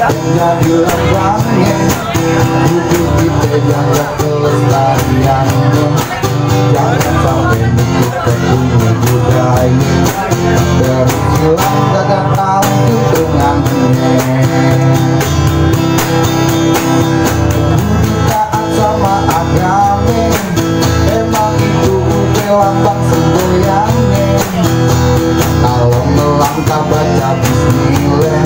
jadi lembangnya hidup kita jaga kelestariannya, jangan sampai nutup kedua budaya terhilang gagak tahu dengannya. Taat sama agama emang itu lambang semboyannya, kalau melangkah baca bismillah